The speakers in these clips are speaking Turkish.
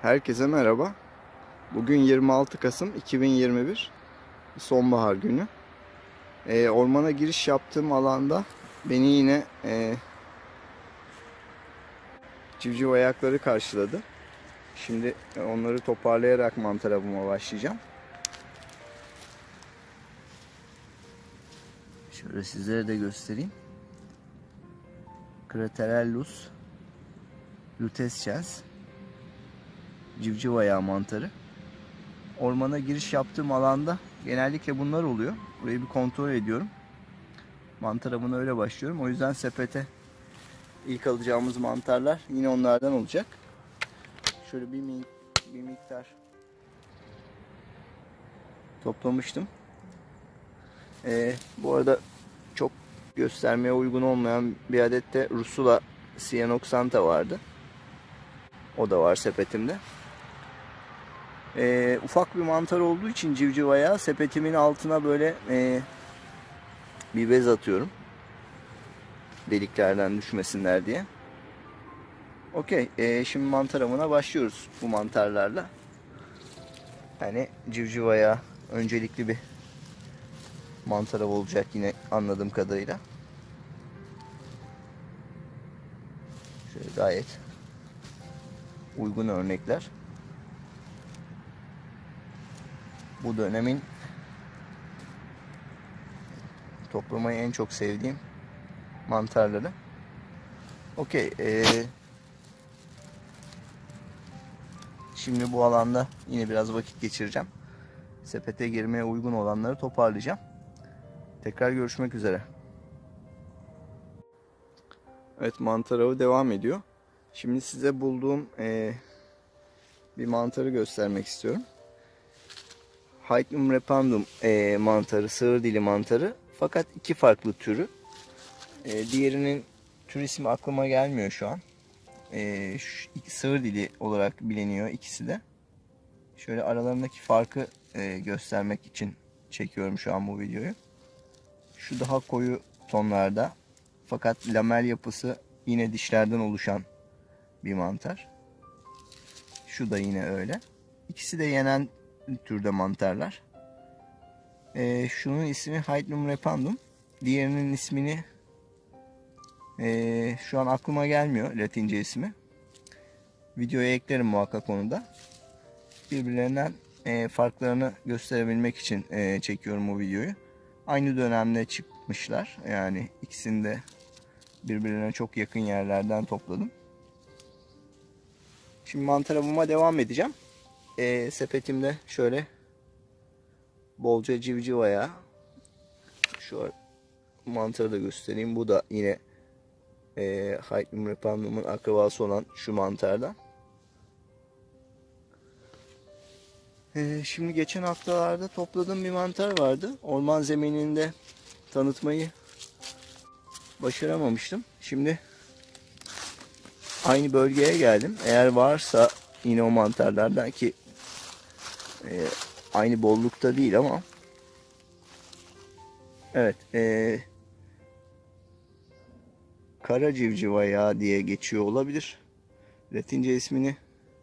Herkese merhaba. Bugün 26 Kasım 2021 sonbahar günü. Ormana giriş yaptığım alanda beni yine civciv ayakları karşıladı. Şimdi onları toparlayarak mantar avıma başlayacağım. Şöyle sizlere de göstereyim. Craterellus lutescens civciv ayağı mantarı. Ormana giriş yaptığım alanda genellikle bunlar oluyor. Burayı bir kontrol ediyorum. Mantar avına öyle başlıyorum. O yüzden sepete ilk alacağımız mantarlar yine onlardan olacak. Şöyle bir miktar toplamıştım. Bu arada çok göstermeye uygun olmayan bir adet de Russula cyanoxantha vardı. O da var sepetimde. Ufak bir mantar olduğu için civciv ayağı sepetimin altına böyle bir bez atıyorum. Deliklerden düşmesinler diye. Okey. Şimdi mantar avına başlıyoruz bu mantarlarla. Yani civciv ayağı öncelikli bir mantar avı olacak yine anladığım kadarıyla. Şöyle gayet uygun örnekler. Bu dönemin toplamayı en çok sevdiğim mantarları. Okey. Şimdi bu alanda yine biraz vakit geçireceğim. Sepete girmeye uygun olanları toparlayacağım. Tekrar görüşmek üzere. Evet, mantar avı devam ediyor. Şimdi size bulduğum bir mantarı göstermek istiyorum. Hycnum repandum mantarı, sığır dili mantarı. Fakat iki farklı türü. Diğerinin tür ismi aklıma gelmiyor şu an. Sığır dili olarak biliniyor ikisi de. Şöyle aralarındaki farkı göstermek için çekiyorum şu an bu videoyu. Şu daha koyu tonlarda. Fakat lamel yapısı yine dişlerden oluşan bir mantar. Şu da yine öyle. İkisi de yenen türde mantarlar. Şunun ismi Hycnum repandum. Diğerinin ismini şu an aklıma gelmiyor, Latince ismi. Videoya eklerim muhakkak onu da. Birbirlerinden farklarını gösterebilmek için çekiyorum bu videoyu. Aynı dönemde çıkmışlar. Yani ikisini de birbirlerine çok yakın yerlerden topladım. Şimdi mantar avıma devam edeceğim. Sepetimde şöyle bolca civciv ayağı. Şu mantarı da göstereyim. Bu da yine Hycnum repandum'un akrabası olan şu mantardan. Şimdi geçen haftalarda topladığım bir mantar vardı. Orman zemininde tanıtmayı başaramamıştım. Şimdi aynı bölgeye geldim. Eğer varsa yine o mantarlardan, ki aynı bollukta değil ama evet, kara civciv ayağı diye geçiyor olabilir. Latince ismini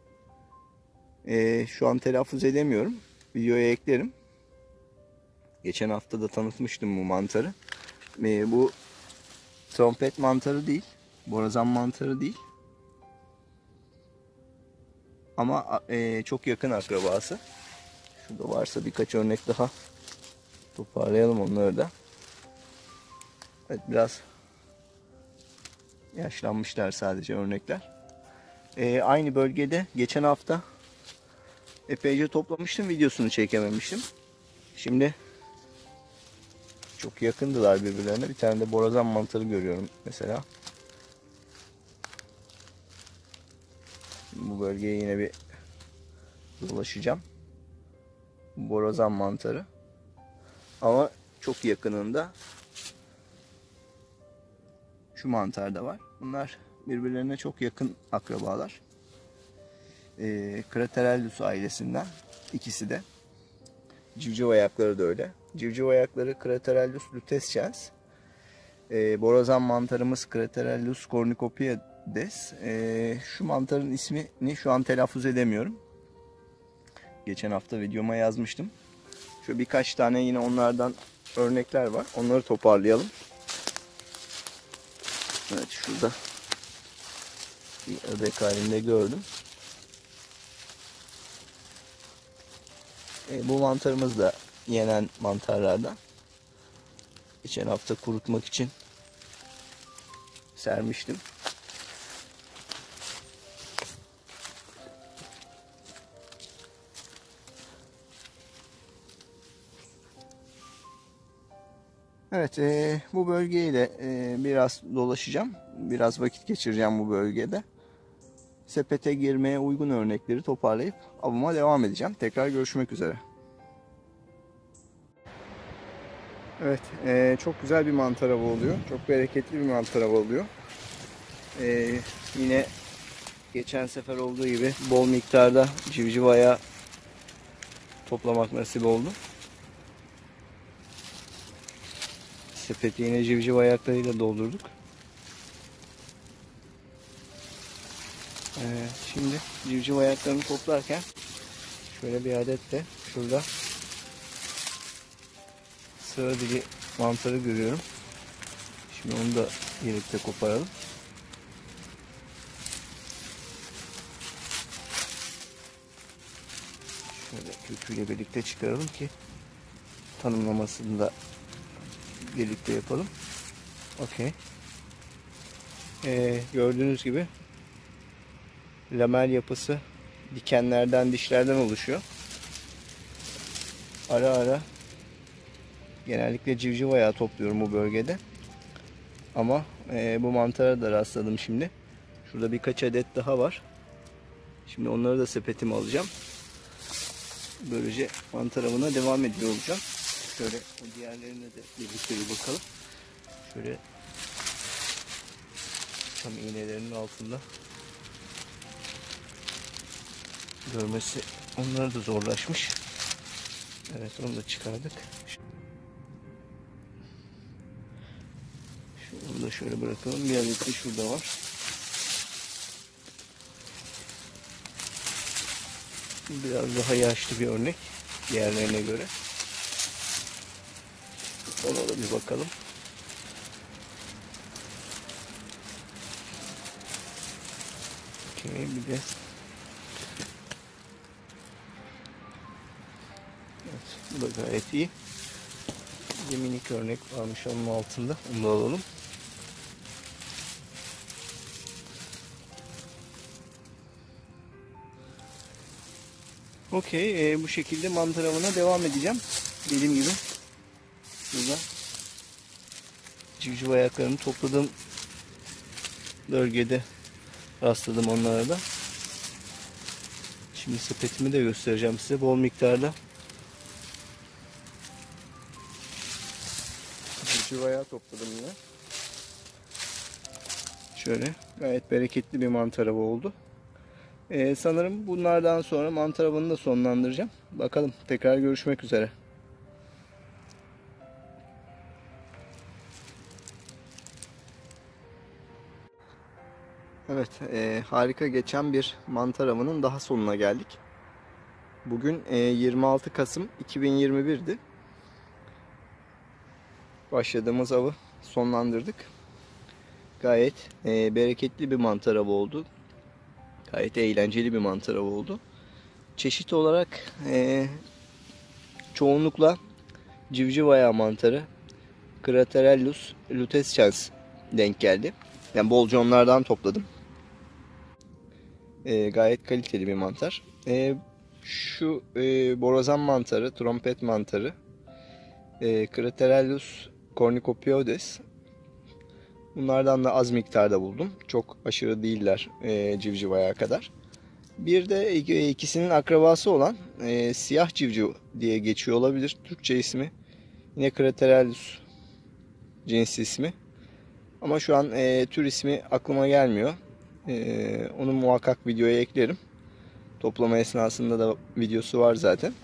şu an telaffuz edemiyorum. Videoya eklerim. Geçen hafta da tanıtmıştım bu mantarı. Bu trompet mantarı değil. Borazan mantarı değil. Ama çok yakın akrabası. Şurada varsa birkaç örnek daha toparlayalım onları da. Evet, biraz yaşlanmışlar sadece örnekler. Aynı bölgede geçen hafta epeyce toplamıştım. Videosunu çekememiştim. Şimdi çok yakındılar birbirlerine. Bir tane de borazan mantarı görüyorum mesela. Bu bölgeye yine bir dolaşacağım. Borazan mantarı. Ama çok yakınında şu mantar da var. Bunlar birbirlerine çok yakın akrabalar. Craterellus ailesinden ikisi de. Civciv ayakları da öyle. Civciv ayakları Craterellus lutescens. Borazan mantarımız Craterellus cornucopia Cornicopides. Şu mantarın ismini şu an telaffuz edemiyorum. Geçen hafta videoma yazmıştım. Şöyle birkaç tane yine onlardan örnekler var. Onları toparlayalım. Evet, şurada bir öbek halinde gördüm. Bu mantarımız da yenen mantarlardan. Geçen hafta kurutmak için sermiştim. Evet, bu bölgeyi de biraz dolaşacağım. Biraz vakit geçireceğim bu bölgede. Sepete girmeye uygun örnekleri toparlayıp avıma devam edeceğim. Tekrar görüşmek üzere. Evet, çok güzel bir mantar avı oluyor. Çok bereketli bir mantar avı oluyor. Yine geçen sefer olduğu gibi bol miktarda civciv ayağı toplamak nasip oldu. Sepeti yine civciv ayaklarıyla doldurduk. Şimdi civciv ayaklarını toplarken şöyle bir adet de şurada sığır dili mantarı görüyorum. Şimdi onu da birlikte koparalım. Şöyle köküyle birlikte çıkaralım ki tanımlamasını da birlikte yapalım. Okey. Gördüğünüz gibi lamel yapısı dikenlerden, dişlerden oluşuyor. Ara ara genellikle civciv ayağı topluyorum bu bölgede. Ama bu mantara da rastladım şimdi. Şurada birkaç adet daha var. Şimdi onları da sepetime alacağım. Böylece mantar avına devam ediyor olacağım. Şöyle o diğerlerine de birlikte bir bakalım. Şöyle tam iğnelerinin altında görmesi onlara da zorlaşmış. Evet, onu da çıkardık. Onu da şöyle bırakalım. Bir adet de şurada var. Biraz daha yaşlı bir örnek diğerlerine göre. Ona da bir bakalım. Okay, bir de evet, bu da gayet iyi. Bir minik örnek varmış onun altında. Onu da alalım. Okey, bu şekilde mantar avına devam edeceğim. Dediğim gibi burada civciv ayaklarını topladığım bölgede rastladım onlara da. Şimdi sepetimi de göstereceğim size. Bol miktarda civciv ayağı topladım yine. Şöyle gayet bereketli bir mantar avı oldu. Sanırım bunlardan sonra mantar avını da sonlandıracağım. Bakalım, tekrar görüşmek üzere. Evet, harika geçen bir mantar avının daha sonuna geldik. Bugün 26 Kasım 2021'di. Başladığımız avı sonlandırdık. Gayet bereketli bir mantar avı oldu. Gayet eğlenceli bir mantar avı oldu. Çeşit olarak çoğunlukla civciv ayağı mantarı, Craterellus lutescens denk geldi. Yani bolca onlardan topladım. Gayet kaliteli bir mantar. Şu borazan mantarı, trompet mantarı, Craterellus cornicopioides. Bunlardan da az miktarda buldum. Çok aşırı değiller civciv ayağı kadar. Bir de ikisinin akrabası olan siyah civciv diye geçiyor olabilir Türkçe ismi. Yine Craterellus cins ismi. Ama şu an tür ismi aklıma gelmiyor. Onu muhakkak videoya eklerim. Toplama esnasında da videosu var zaten.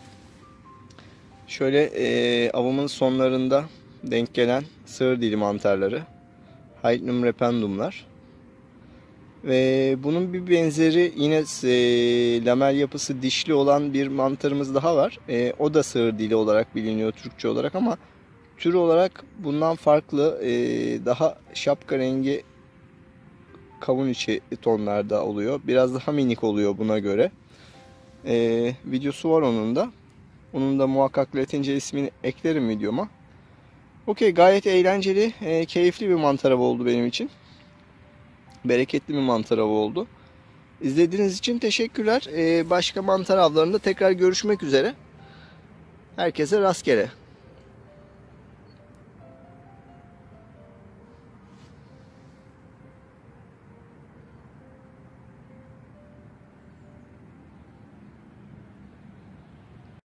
Şöyle avımın sonlarında denk gelen sığır dili mantarları, Hypnum rependumlar. Ve bunun bir benzeri yine lamel yapısı dişli olan bir mantarımız daha var. O da sığır dili olarak biliniyor Türkçe olarak ama tür olarak bundan farklı, daha şapka rengi kavun içi tonlarda oluyor. Biraz daha minik oluyor buna göre. Videosu var onun da. Onun da muhakkak Latince ismini eklerim videoma. Okey, gayet eğlenceli, keyifli bir mantar avı oldu benim için. Bereketli bir mantar avı oldu. İzlediğiniz için teşekkürler. Başka mantar avlarında tekrar görüşmek üzere. Herkese rastgele.